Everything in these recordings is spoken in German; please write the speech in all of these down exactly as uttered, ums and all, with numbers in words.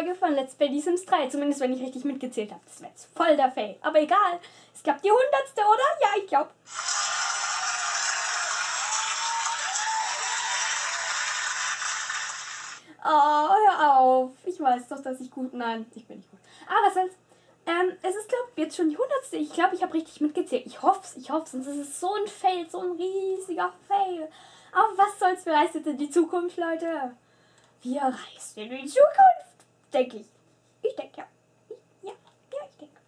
Folge von Let's Play The Sims drei. Zumindest, wenn ich richtig mitgezählt habe. Das wäre jetzt voll der Fail. Aber egal. Es gab die hundertste, oder? Ja, ich glaube. Oh, hör auf. Ich weiß doch, dass ich gut... Nein, ich bin nicht gut. Aber was soll's. Ähm, es ist, glaube ich, jetzt schon die hundertste. Ich glaube, ich habe richtig mitgezählt. Ich hoffe es, ich hoffe es. Sonst ist es so ein Fail, so ein riesiger Fail. Aber was soll's, wir reisen in die Zukunft, Leute. Wir reisen in die Zukunft, denke ich. Ich denke, ja. Ja, ja, ich denke.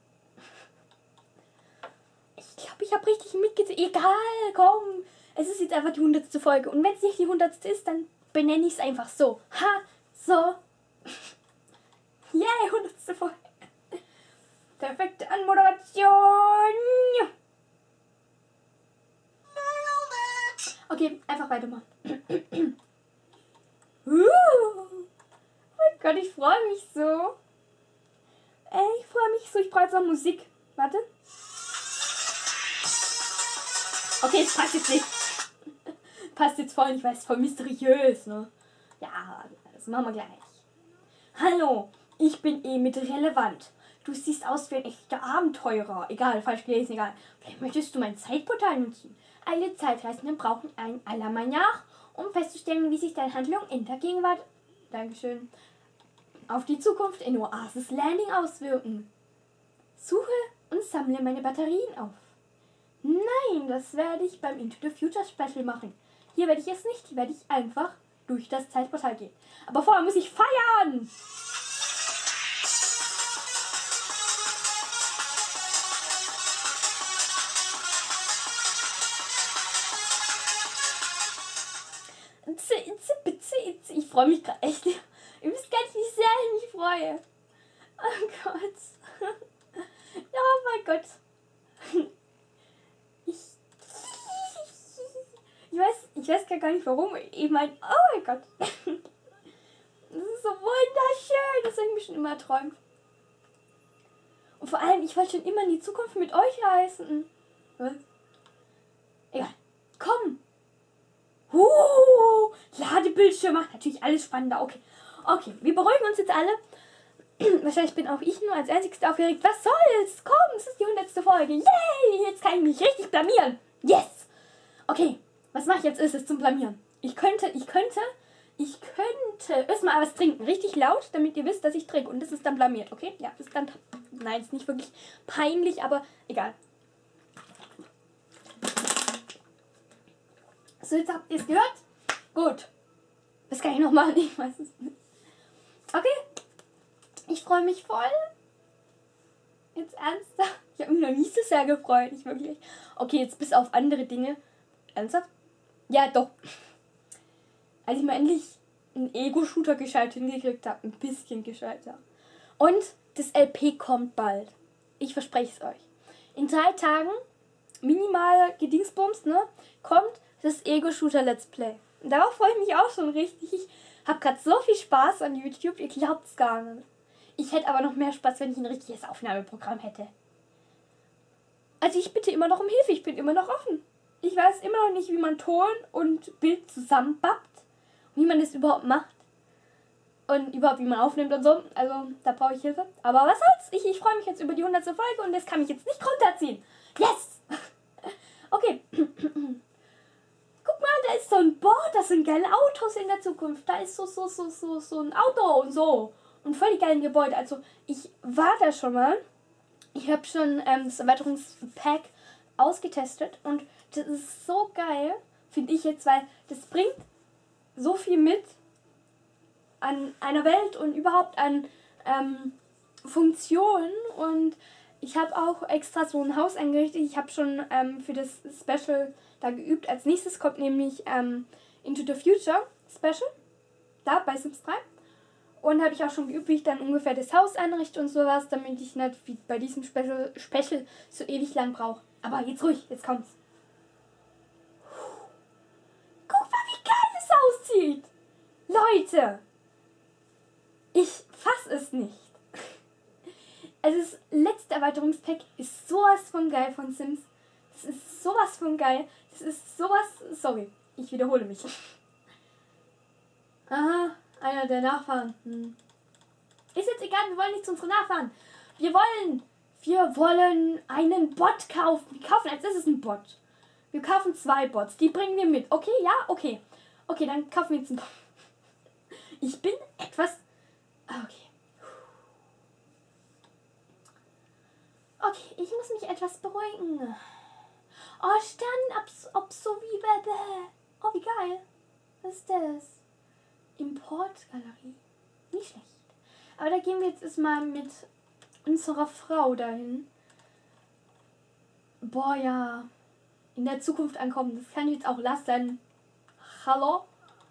Ich glaube, ich habe richtig mitgezählt. Egal, komm. Es ist jetzt einfach die hundertste Folge. Und wenn es nicht die hundertste ist, dann benenne ich es einfach so. Ha, so. Yay, hundertste Folge. Perfekte Anmoderation. Okay, einfach weitermachen. uh, oh mein Gott, ich freue mich so. Ey, ich freue mich so. Ich brauche jetzt noch Musik. Warte. Okay, es passt jetzt nicht. Passt jetzt voll nicht, weil es voll mysteriös, ne? Ja, das machen wir gleich. Hallo, ich bin eh mit relevant. Du siehst aus wie ein echter Abenteurer. Egal, falsch gelesen, egal. Vielleicht möchtest du mein Zeitportal nutzen. Alle Zeitreisenden brauchen ein Alarmanach, um festzustellen, wie sich deine Handlung in der Gegenwart, Dankeschön, auf die Zukunft in Oasis Landing auswirken. Suche und sammle meine Batterien auf. Nein, das werde ich beim Into the Future Special machen. Hier werde ich es nicht, hier werde ich einfach durch das Zeitportal gehen. Aber vorher muss ich feiern! Ich freue mich gerade echt. Ihr wisst gar nicht, wie sehr ich mich freue. Oh Gott. Oh mein Gott. Ich, ich weiß, ich weiß gar nicht warum. Ich meine, oh mein Gott. Das ist so wunderschön. Das habe ich mir schon immer erträumt. Und vor allem, ich wollte schon immer in die Zukunft mit euch reisen. Was? Egal. Komm. Uh, Ladebildschirm macht natürlich alles spannender. Okay, okay, wir beruhigen uns jetzt alle. Wahrscheinlich bin auch ich nur als Einzigste aufgeregt. Was soll's? Komm, es ist die hundertste Folge. Yay, jetzt kann ich mich richtig blamieren. Yes. Okay, was mache ich jetzt? Ist es zum Blamieren. Ich könnte, ich könnte, ich könnte erstmal was trinken. Richtig laut, damit ihr wisst, dass ich trinke. Und das ist dann blamiert, okay? Ja, das ist dann, nein, ist nicht wirklich peinlich, aber egal. So, jetzt habt ihr es gehört? Gut. Was kann ich noch machen? Ich weiß es nicht. Okay. Ich freue mich voll. Jetzt ernsthaft. Ich habe mich noch nicht so sehr gefreut. Ich wirklich. Okay, jetzt bis auf andere Dinge. Ernsthaft? Ja, doch. Als ich mal endlich einen Ego-Shooter gescheit hingekriegt habe. Ein bisschen gescheiter. Und das L P kommt bald. Ich verspreche es euch. In drei Tagen, minimal Gedingsbums, ne, kommt das Ego-Shooter Let's Play. Und darauf freue ich mich auch schon richtig. Ich habe gerade so viel Spaß an YouTube, ihr glaubt es gar nicht. Ich hätte aber noch mehr Spaß, wenn ich ein richtiges Aufnahmeprogramm hätte. Also ich bitte immer noch um Hilfe, ich bin immer noch offen. Ich weiß immer noch nicht, wie man Ton und Bild zusammenbappt. Wie man das überhaupt macht. Und überhaupt, wie man aufnimmt und so. Also, da brauche ich Hilfe. Aber was soll's? Ich, ich freue mich jetzt über die hundertste Folge und das kann mich jetzt nicht runterziehen. Yes! Okay. Guck mal, da ist so ein Board, das sind geile Autos in der Zukunft. Da ist so, so, so, so, so ein Auto und so. Und voll die geilen Gebäude. Also, ich war da schon mal. Ich habe schon ähm, das Erweiterungspack ausgetestet. Und das ist so geil, finde ich jetzt, weil das bringt so viel mit an einer Welt und überhaupt an ähm, Funktionen. Und ich habe auch extra so ein Haus eingerichtet. Ich habe schon ähm, für das Special da geübt. Als nächstes kommt nämlich ähm, Into the Future Special. Da bei Sims drei. Und habe ich auch schon geübt, wie ich dann ungefähr das Haus einrichte und sowas, damit ich nicht wie bei diesem Special, Special so ewig lang brauche. Aber jetzt ruhig, jetzt kommt's. Guck mal, wie geil es aussieht. Leute. Ich fass es nicht. Also das letzte Erweiterungspack ist sowas von geil von Sims. Das ist sowas von geil. Das ist sowas... Sorry, ich wiederhole mich. Aha, einer der Nachfahren. Hm. Ist jetzt egal, wir wollen nicht zu unseren Nachfahren. Wir wollen, wir wollen einen Bot kaufen. Wir kaufen, als ist es ein Bot. Wir kaufen zwei Bots, die bringen wir mit. Okay, ja, okay. Okay, dann kaufen wir jetzt einen Bot. Ich bin etwas... Okay. Okay, ich muss mich etwas beruhigen. Oh, Sternenabsorbi. Oh, wie geil. Was ist das? Importgalerie. Nicht schlecht. Aber da gehen wir jetzt erstmal mit unserer Frau dahin. Boah, ja. In der Zukunft ankommen. Das kann ich jetzt auch lassen. Hallo?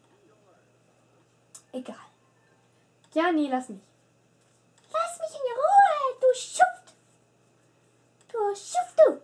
Egal. Ja, nee, lass mich. Lass mich in Ruhe, du Schuft. Du Schuft, du.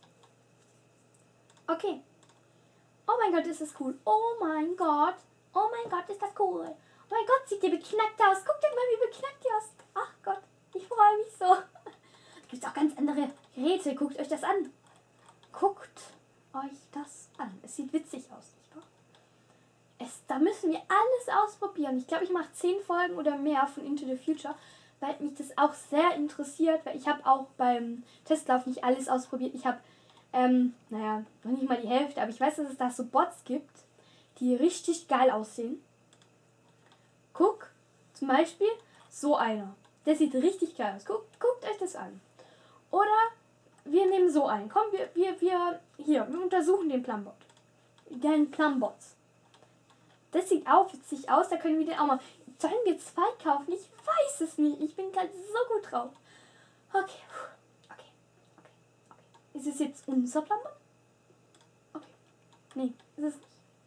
Okay. Oh mein Gott, ist das cool. Oh mein Gott. Oh mein Gott, ist das cool. Oh mein Gott, sieht dir beknackt aus. Guck dir mal, wie beknackt die aus. Ach Gott, ich freue mich so. Es gibt auch ganz andere Geräte. Guckt euch das an. Guckt euch das an. Es sieht witzig aus, nicht wahr? Es, da müssen wir alles ausprobieren. Ich glaube, ich mache zehn Folgen oder mehr von Into the Future, weil mich das auch sehr interessiert, weil ich habe auch beim Testlauf nicht alles ausprobiert. Ich habe, ähm, naja, noch nicht mal die Hälfte, aber ich weiß, dass es da so Bots gibt, die richtig geil aussehen. Guck, zum Beispiel so einer. Der sieht richtig geil aus. Guckt, guckt euch das an. Oder wir nehmen so einen. Komm, wir, wir, wir, hier, wir untersuchen den Plumbot. Den Plumbots. Das sieht auch witzig aus, da können wir den auch mal... Sollen wir zwei kaufen? Ich weiß es nicht. Ich bin gerade so gut drauf. Okay. Okay. Okay. Okay. Ist es jetzt unser Plumbot? Okay. Nee, ist es nicht.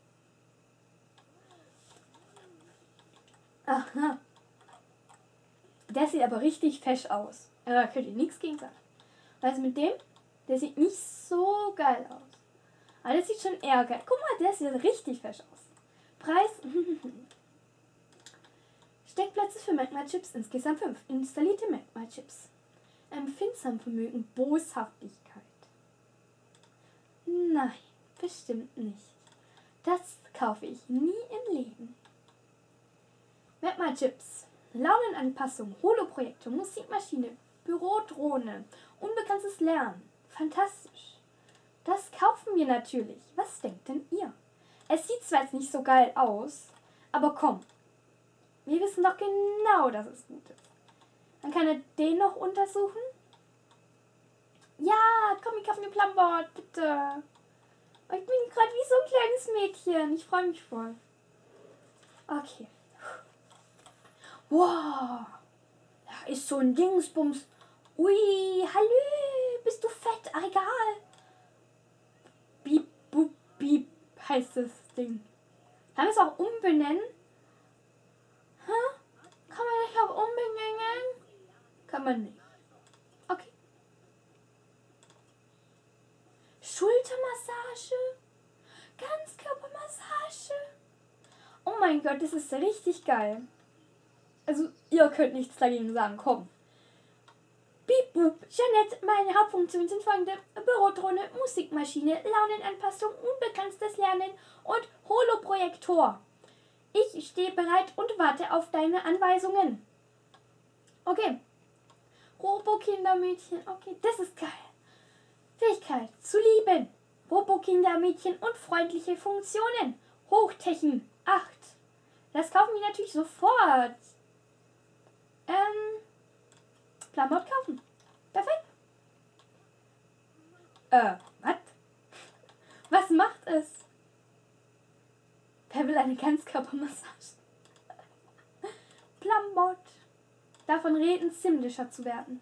Aha. Der sieht aber richtig fesch aus. Da könnt ihr nichts gegen sagen. Also mit dem, der sieht nicht so geil aus. Aber der sieht schon eher geil. Guck mal, der sieht richtig fesch aus. Preis. Steckplätze für Magma-Chips, insgesamt fünf. Installierte Magma-Chips. Empfindsamvermögen, Boshaftigkeit. Nein, bestimmt nicht. Das kaufe ich nie im Leben. Magma-Chips. Launenanpassung, Holoprojektor, Musikmaschine, Bürodrohne, unbegrenztes Lernen. Fantastisch. Das kaufen wir natürlich. Was denkt denn ihr? Es sieht zwar jetzt nicht so geil aus, aber komm. Wir wissen doch genau, dass es gut ist. Dann kann er den noch untersuchen. Ja, komm, ich kaufe mir Plumbot, bitte. Ich bin gerade wie so ein kleines Mädchen. Ich freue mich voll. Okay. Wow. Da ist so ein Dingsbums. Ui, hallo, bist du fett? Ah, egal. Bieb, bup, bieb heißt das Ding. Kann man es auch umbenennen? Hä? Kann man nicht auch umbenennen? Kann man nicht. Okay. Schultermassage. Ganzkörpermassage. Oh mein Gott, das ist richtig geil. Also, ihr könnt nichts dagegen sagen. Komm. Piep, boop. Jeanette, meine Hauptfunktionen sind folgende: Bürodrohne, Musikmaschine, Launenanpassung, unbegrenztes Lernen und Holoprojektor. Ich stehe bereit und warte auf deine Anweisungen. Okay. Robo-Kindermädchen. Okay, das ist geil. Fähigkeit zu lieben. Robo-Kindermädchen und freundliche Funktionen. Hochtechnik acht. Das kaufen wir natürlich sofort. Ähm, Plumbot kaufen. Perfekt. Äh, was? Was macht es? Wer will eine Ganzkörpermassage? Plumbot. Davon reden, ziemlicher zu werden.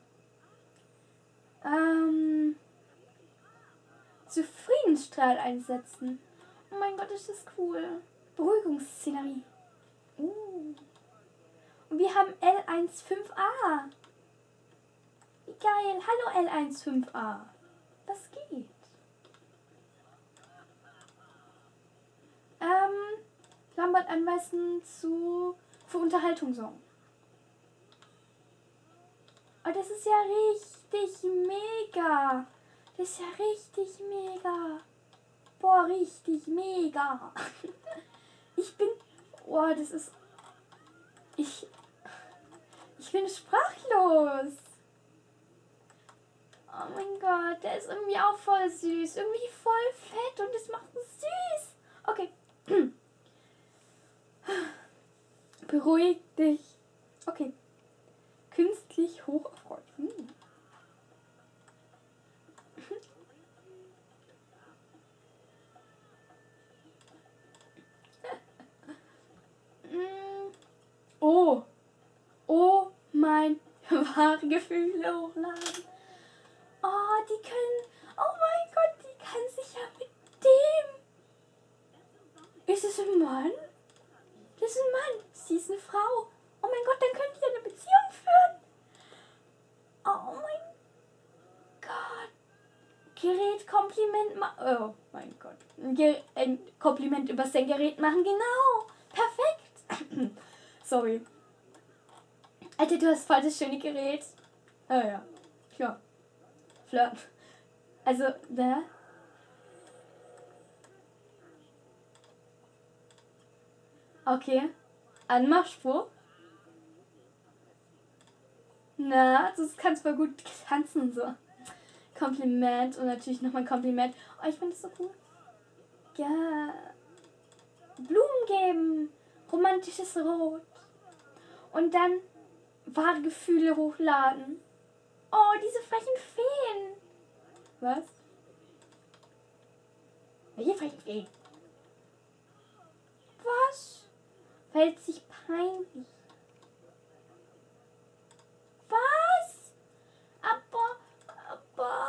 Ähm, Zufriedenstrahl einsetzen. Oh mein Gott, ist das cool. Beruhigungsszenerie. Uh. Und wir haben L fünfzehn A. Wie geil. Hallo L fünfzehn A. Das geht. Ähm, Lambert anweisen zu für Unterhaltung sorgen. Oh, das ist ja richtig mega. Das ist ja richtig mega. Boah, richtig mega. Ich bin... Boah, das ist... Ich... Ich bin sprachlos. Oh mein Gott, der ist irgendwie auch voll süß. Irgendwie voll fett und das macht es süß. Okay. Beruhig dich. Okay. Künstlich hoch erfreut. Hm. Oh. Oh mein wahre Gefühle hochladen. Oh, die können. Oh mein Gott, die kann sich ja mit dem. Ist es ein Mann? Das ist ein Mann. Sie ist eine Frau. Oh mein Gott, dann können die eine Beziehung führen. Oh mein Gott. Gerät Kompliment machen. Oh mein Gott. Ein, ein Kompliment über sein Gerät machen, genau. Perfekt. Sorry. Alter, du hast voll das schöne Gerät. Oh ja. Klar. Flirt. Also, da. Okay. Anmachspruch. Na, du kannst voll gut tanzen und so. Kompliment und natürlich nochmal ein Kompliment. Oh, ich finde das so cool. Ja. Blumen geben. Romantisches Rot. Und dann wahre Gefühle hochladen. Oh, diese frechen Feen. Was? Welche frechen Feen? Was? Fällt sich peinlich. Was? Aber, aber.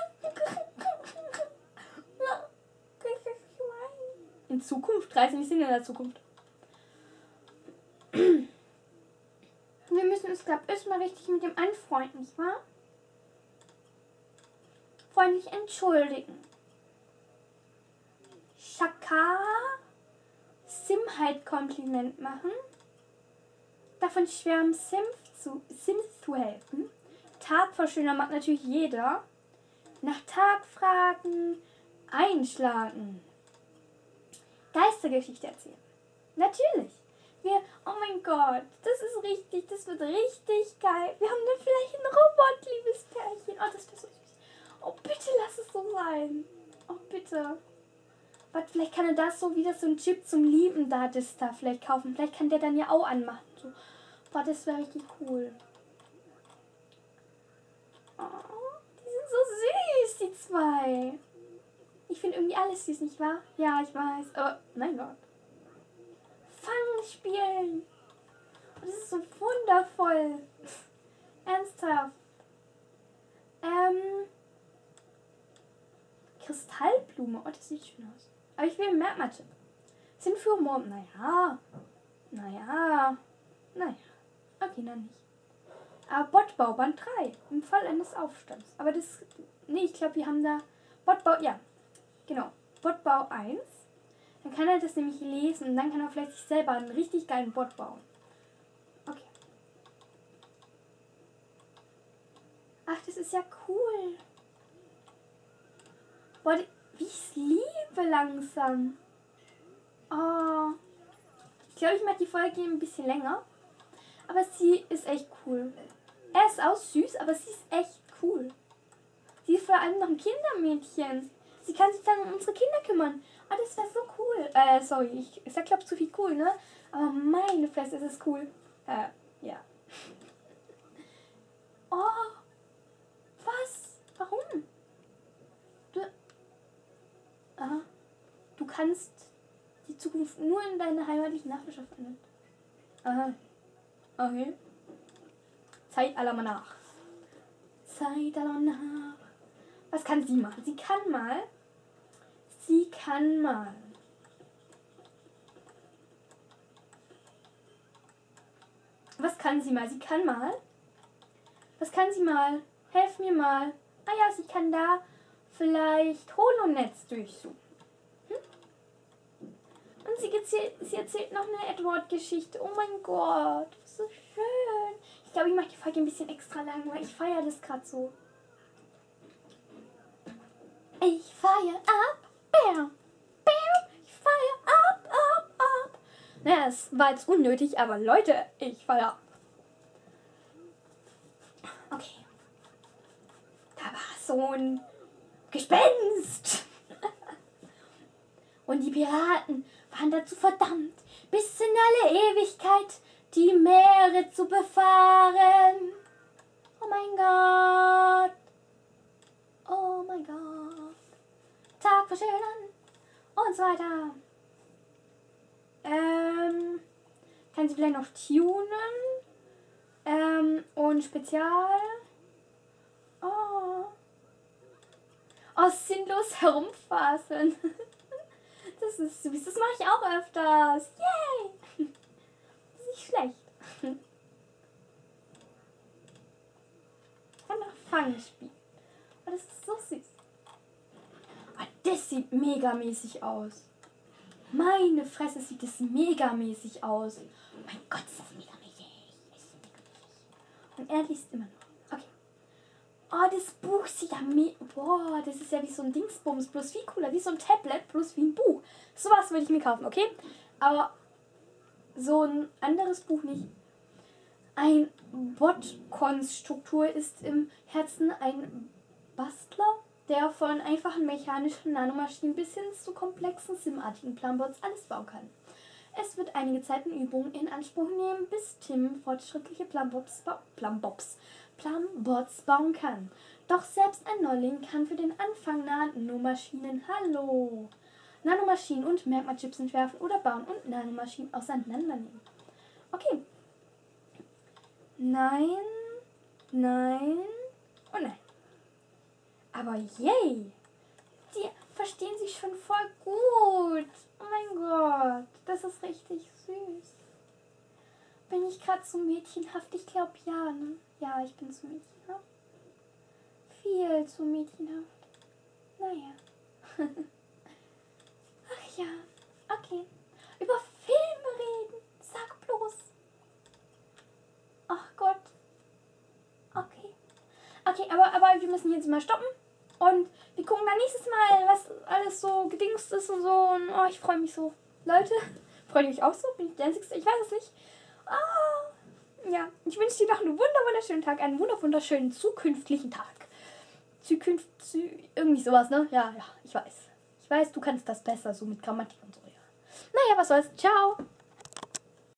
In Zukunft? Reisen wir sind in der Zukunft. Wir müssen uns, glaube ich, erstmal richtig mit dem anfreunden, nicht wahr? Freundlich entschuldigen. Shaka. Sim halt Kompliment machen. Davon schwärmen Sims zu, Sims zu helfen. Tagverschöner macht natürlich jeder. Nach Tag fragen. Einschlagen. Geistergeschichte erzählen. Natürlich. Wir, oh mein Gott, das ist richtig, das wird richtig geil. Wir haben dann vielleicht ein Robot-Liebespärchen. Oh, das wäre so süß. Oh, bitte lass es so sein. Oh, bitte. Warte, vielleicht kann er das so wieder so ein Chip zum Lieben da, das da vielleicht kaufen. Vielleicht kann der dann ja auch anmachen. So. Boah, das wäre richtig cool. Oh, die sind so süß, die zwei. Ich finde irgendwie alles süß, nicht wahr? Ja, ich weiß. Aber, mein Gott. Fangen spielen. Das ist so wundervoll. Ernsthaft. Ähm. Kristallblume. Oh, das sieht schön aus. Aber ich will Merkmatte. Sind für morgen. Naja. Naja. Naja. Okay, dann nicht. Aber Bottbau, Band drei. Im Fall eines Aufstands. Aber das. Nee, ich glaube, wir haben da. Bottbau. Ja. Genau. Bottbau eins. Dann kann er das nämlich lesen und dann kann er vielleicht sich selber einen richtig geilen Bot bauen. Okay. Ach, das ist ja cool. Boah, wie ich es liebe langsam. Oh. Ich glaube, ich mache die Folge ein bisschen länger. Aber sie ist echt cool. Er ist auch süß, aber sie ist echt cool. Sie ist vor allem noch ein Kindermädchen. Sie kann sich dann um unsere Kinder kümmern. Oh, das wäre so cool. Äh, sorry, ich, ich sag, glaube zu viel cool, ne? Aber meine Fresse, ist es cool. Äh, ja. Oh, was? Warum? Du, aha. Du kannst die Zukunft nur in deiner heimatlichen Nachbarschaft ändern. Aha. Okay. Zeit aller mal nach. Zeit aller nach. Was kann sie machen? Sie kann mal. Sie kann mal. Was kann sie mal? Sie kann mal. Was kann sie mal? Helf mir mal. Ah ja, sie kann da vielleicht Holonetz durchsuchen. Hm? Und sie erzählt, sie erzählt noch eine Edward-Geschichte. Oh mein Gott, das ist so schön. Ich glaube, ich mache die Folge ein bisschen extra lang, weil ich feiere das gerade so. Ich feiere ab. Bam, bam, ich feiere ab, ab, ab. Naja, es war jetzt unnötig, aber Leute, ich feiere ab. so ein Gespenst. Und die Piraten waren dazu verdammt, bis in alle Ewigkeit die Meere zu befahren. Oh mein Gott. Oh mein Gott. Tag verschönern und so weiter. Ähm, kann sie vielleicht noch tunen. Ähm, und Spezial. Oh. Oh, sinnlos herumfaseln. Das ist süß. Das mache ich auch öfters. Yay! Das ist nicht schlecht. Einfach Fangen spielen. Oh, das ist so süß. Oh, das sieht megamäßig aus. Meine Fresse, sieht das megamäßig aus. Oh mein Gott, ist das megamäßig. Und er liest immer noch. Okay. Oh, das Buch sieht ja me... Boah, das ist ja wie so ein Dingsbums, bloß viel cooler. Wie so ein Tablet, bloß wie ein Buch. Sowas würde ich mir kaufen, okay? Aber so ein anderes Buch nicht. Ein Bot-Konstruktor ist im Herzen ein Bastler, der von einfachen mechanischen Nanomaschinen bis hin zu komplexen Sim-artigen Plumbots alles bauen kann. Es wird einige Zeit und Übungen in Anspruch nehmen, bis Tim fortschrittliche Plumbots, ba Plumbots, Plumbots bauen kann. Doch selbst ein Neuling kann für den Anfang Nanomaschinen, hallo, Nanomaschinen und Merkmalchips entwerfen oder bauen und Nanomaschinen auseinandernehmen. Okay. Nein, nein und nein. Aber yay! Die verstehen sich schon voll gut. Oh mein Gott, das ist richtig süß. Bin ich gerade so mädchenhaft? Ich glaube ja, ne? Ja, ich bin zu mädchenhaft. Viel zu mädchenhaft. Naja. Ach ja, okay. Über Filme reden. Sag bloß. Ach Gott. Okay. Okay, aber, aber wir müssen jetzt mal stoppen. Und wir gucken dann nächstes Mal, was alles so gedingst ist und so. Und oh, ich freue mich so. Leute, freut ihr euch auch so? Bin ich der Einzige? Ich weiß es nicht. Oh, ja, ich wünsche dir noch einen wunderschönen Tag, einen wunderschönen zukünftigen Tag. Zukünft, zu, irgendwie sowas, ne? Ja, ja, ich weiß. Ich weiß, du kannst das besser, so mit Grammatik und so, ja. Naja, was soll's. Ciao.